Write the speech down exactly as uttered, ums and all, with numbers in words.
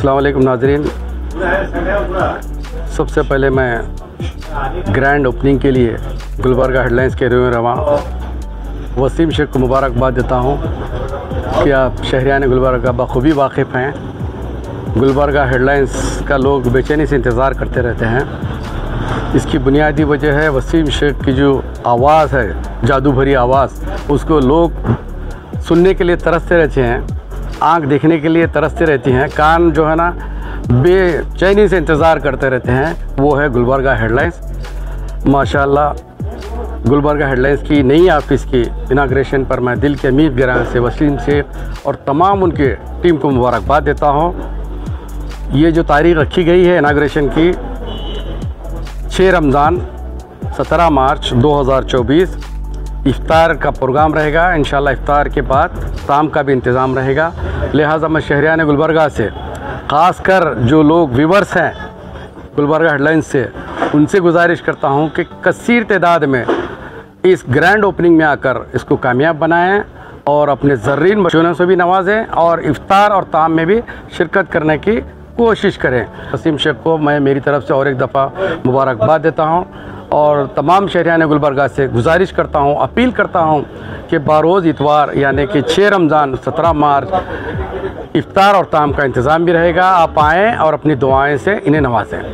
अस्सलाम वालेकुम नाज़रीन। सबसे पहले मैं ग्रैंड ओपनिंग के लिए गुलबर्गा हेडलाइंस के रूए रवां वसीम शेख को मुबारकबाद देता हूं कि आप शहरियान गुलबर्गा बखूबी वाकिफ़ हैं। गुलबर्गा हेडलाइंस का लोग बेचैनी से इंतज़ार करते रहते हैं। इसकी बुनियादी वजह है वसीम शेख की जो आवाज़ है, जादू भरी आवाज़, उसको लोग सुनने के लिए तरसते रहते हैं, आँख देखने के लिए तरसते रहती हैं, कान जो है ना बेचैनी से इंतज़ार करते रहते हैं। वो है गुलबर्गा हेडलाइंस। माशाल्लाह गुलबर्गा हेडलाइंस की नई ऑफिस की इनाग्रेशन पर मैं दिल के अमीर गिरान से वसीम शेख और तमाम उनके टीम को मुबारकबाद देता हूँ। ये जो तारीख़ रखी गई है इनाग्रेशन की, छः रमज़ान सत्रह मार्च दो हज़ार चौबीस, इफ्तार का प्रोग्राम रहेगा। इंशाल्लाह इफ्तार के बाद शाम का भी इंतज़ाम रहेगा। लिहाजा मैं शहरियान गुलबर्गा से, ख़ासकर जो लोग व्यूवर्स हैं गुलबर्गा हेडलाइंस से, उनसे गुजारिश करता हूं कि कसीर तादाद में इस ग्रैंड ओपनिंग में आकर इसको कामयाब बनाएं और अपने ज़र्रीन बच्चों से भी नवाजें और इफ्तार और ताम में भी शिरकत करने की कोशिश करें। वसीम शेख को मैं मेरी तरफ़ से और एक दफ़ा मुबारकबाद देता हूं और तमाम शहरियान गुलबर्गा से गुजारिश करता हूं, अपील करता हूं कि बारोज़ इतवार यानी कि छः रमज़ान सत्रह मार्च इफ्तार और ताम का इंतज़ाम भी रहेगा। आप आएँ और अपनी दुआएं से इन्हें नवाजें।